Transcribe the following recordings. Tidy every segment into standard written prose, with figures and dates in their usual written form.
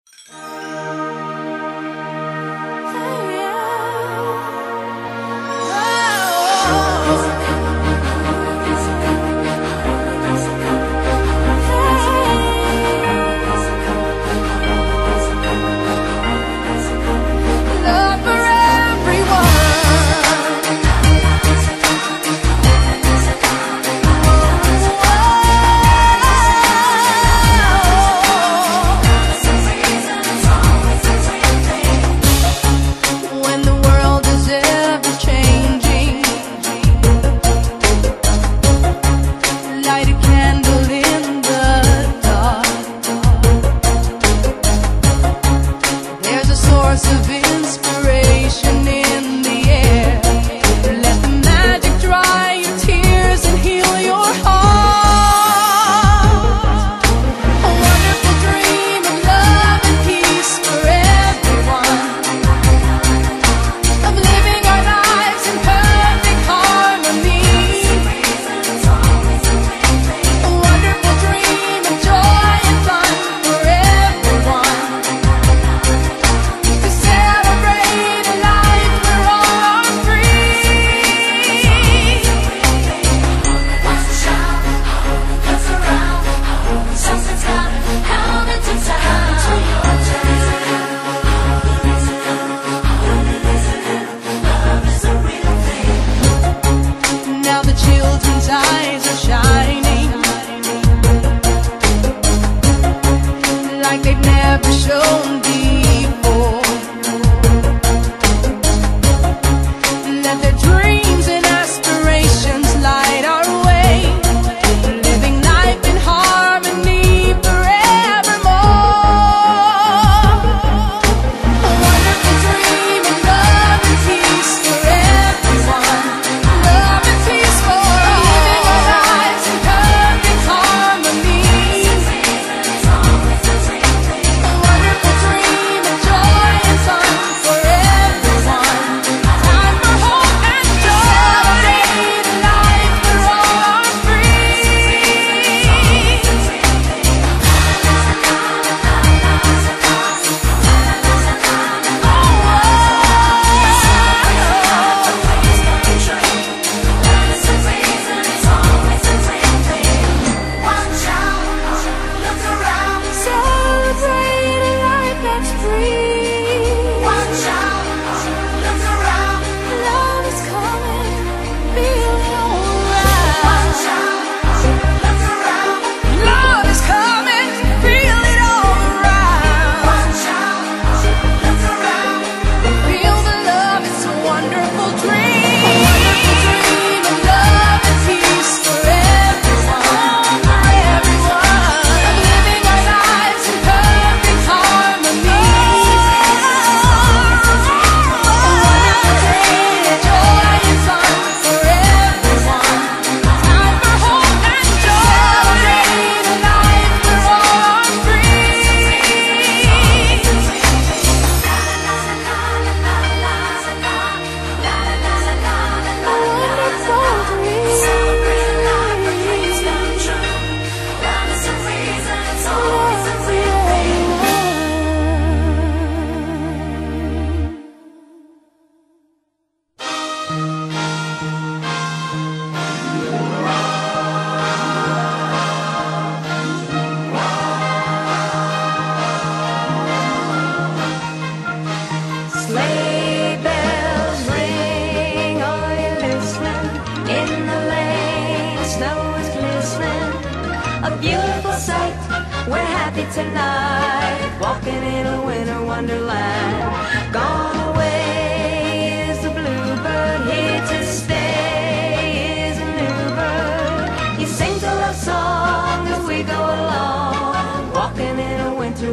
tonight, walking in a winter wonderland. Gone away is the bluebird, here to stay is a new bird. He sings a love song as we go along, walking in a winter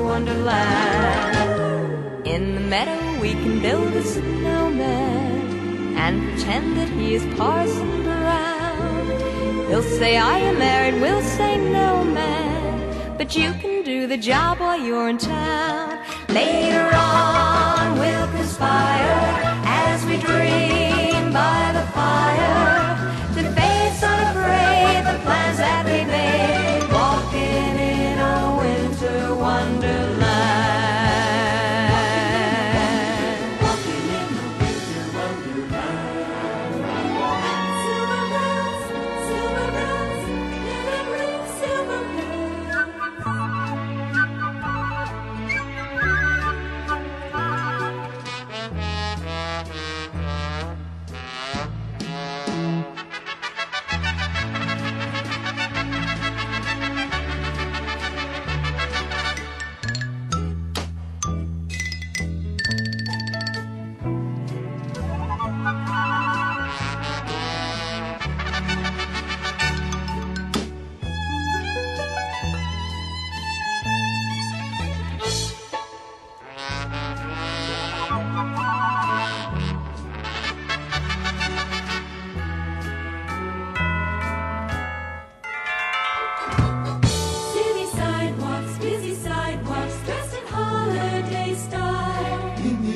wonderland. In the meadow we can build a snowman and pretend that he is Parson Brown. He'll say, "Are you married?" We'll say, "No, man," but you can do the job while you're in town. Later on we'll conspire as we dream by the fire to face unafraid the plans that we made, walking in a winter wonderland.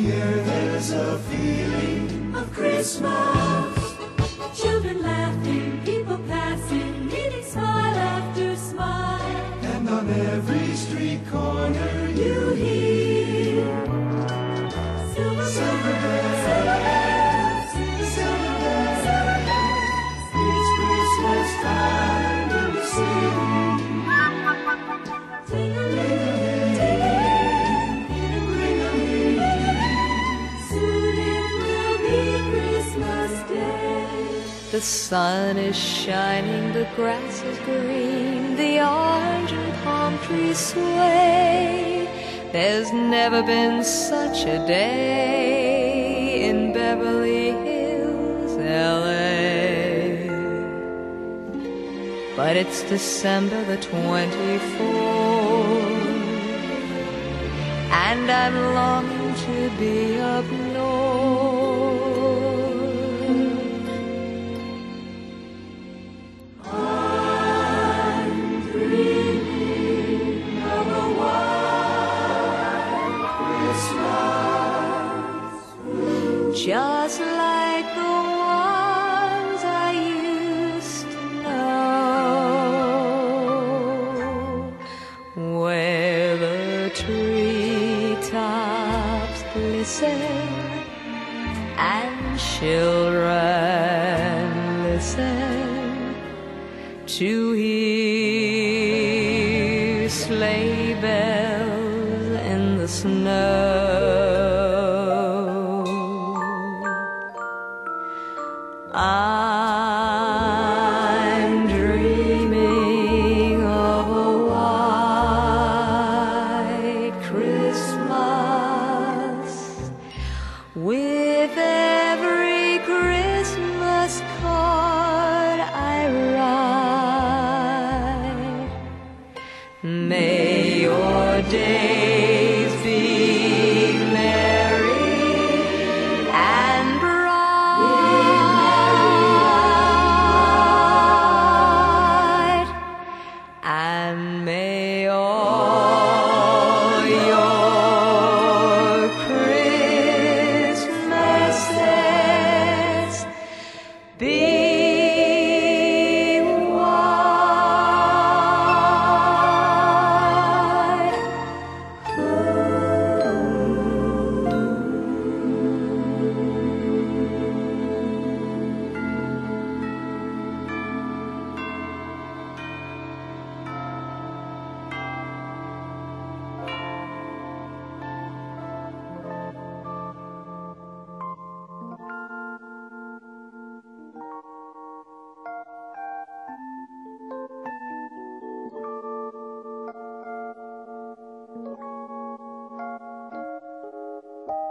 the air there's a feeling of Christmas. Children laughing, people passing, meeting smile after smile. And on every street corner you hear Silver silver bells, bells, silver bells. It's Christmas time in the city. ting-a-ling, ting-a-ling, soon it will be Christmas Day. The sun is shining, the grass is green, the orange and palm trees sway. There's never been such a day in Beverly Hills, LA. But it's December the 24th, and I'm longing to be up north. Just like the ones I used to know, where the treetops glisten and children listen to hear sleigh bells in the snow. I'm dreaming of a white Christmas, with every Christmas card I write. May your days be merry and bright, and may all your Christmases be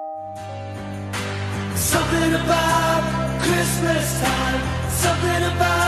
something about Christmas time, something about